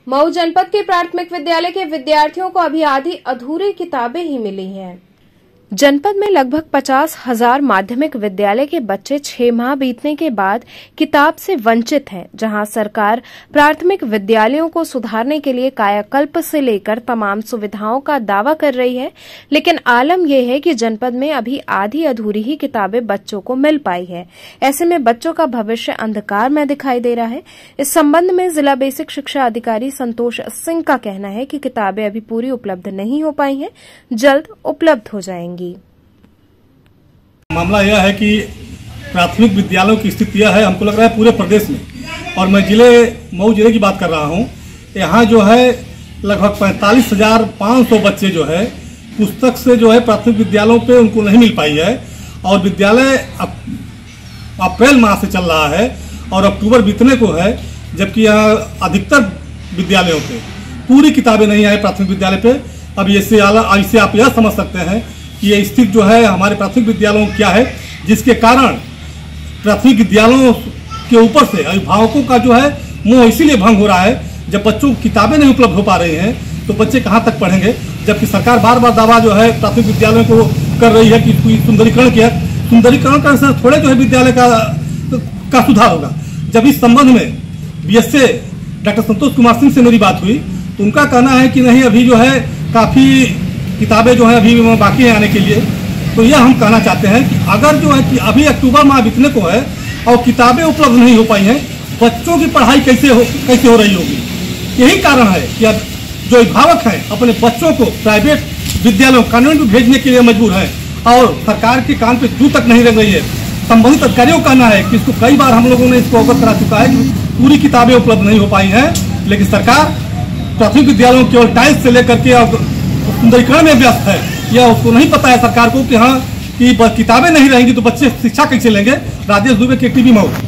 मऊ जनपद के प्राथमिक विद्यालय के विद्यार्थियों को अभी आधी अधूरी किताबें ही मिली हैं। जनपद में लगभग 50,000 माध्यमिक विद्यालय के बच्चे 6 माह बीतने के बाद किताब से वंचित हैं, जहां सरकार प्राथमिक विद्यालयों को सुधारने के लिए कायाकल्प से लेकर तमाम सुविधाओं का दावा कर रही है। लेकिन आलम यह है कि जनपद में अभी आधी अधूरी ही किताबें बच्चों को मिल पाई है। ऐसे में बच्चों का भविष्य अंधकार में दिखाई दे रहा है। इस संबंध में जिला बेसिक शिक्षा अधिकारी संतोष सिंह का कहना है कि किताबें अभी पूरी उपलब्ध नहीं हो पाई हैं, जल्द उपलब्ध हो जाएंगी। मामला यह है कि प्राथमिक विद्यालयों की स्थिति यह है, हमको लग रहा है पूरे प्रदेश में, और मैं मऊ जिले की बात कर रहा हूँ। यहाँ जो है लगभग 45,500 बच्चे जो है पुस्तक से जो है प्राथमिक विद्यालयों पे उनको नहीं मिल पाई है। और विद्यालय अप्रैल माह से चल रहा है और अक्टूबर बीतने को है, जबकि यहाँ अधिकतर विद्यालयों पे पूरी किताबें नहीं आई प्राथमिक विद्यालय पे। अब इससे आप यह समझ सकते हैं कि ये स्थिति जो है हमारे प्राथमिक विद्यालयों में क्या है, जिसके कारण प्राथमिक विद्यालयों के ऊपर से अभिभावकों का जो है मोह इसीलिए भंग हो रहा है। जब बच्चों को किताबें नहीं उपलब्ध हो पा रही हैं तो बच्चे कहाँ तक पढ़ेंगे, जबकि सरकार बार बार दावा जो है प्राथमिक विद्यालयों को कर रही है कि सुंदरीकरण किया। सुंदरीकरण करने से थोड़े जो है विद्यालय का सुधार होगा। जब इस संबंध में बीएसए डॉक्टर संतोष कुमार सिंह से मेरी बात हुई तो उनका कहना है कि नहीं, अभी जो है काफ़ी किताबें जो है अभी बाकी है आने के लिए। तो यह हम कहना चाहते हैं कि अगर जो है कि अभी अक्टूबर माह बीतने को है और किताबें उपलब्ध नहीं हो पाई हैं, बच्चों की पढ़ाई कैसे हो रही होगी। यही कारण है कि अब जो अभिभावक हैं अपने बच्चों को प्राइवेट विद्यालयों कॉन्वेंट में भेजने के लिए मजबूर हैं और सरकार के कान पे जू तक नहीं लग रही है। संबंधित अधिकारियों का कहना है कि इसको कई बार हम लोगों ने इसको अवगत करा चुका है कि पूरी किताबें उपलब्ध नहीं हो पाई हैं, लेकिन सरकार प्राथमिक विद्यालयों केवल टाइल्स से लेकर के सुंदरीकरण में व्यस्त है। यह उसको नहीं पता है सरकार को कि हाँ कि किताबें नहीं रहेंगी तो बच्चे शिक्षा कैसे लेंगे। राजेश दुबे के टीवी मऊ।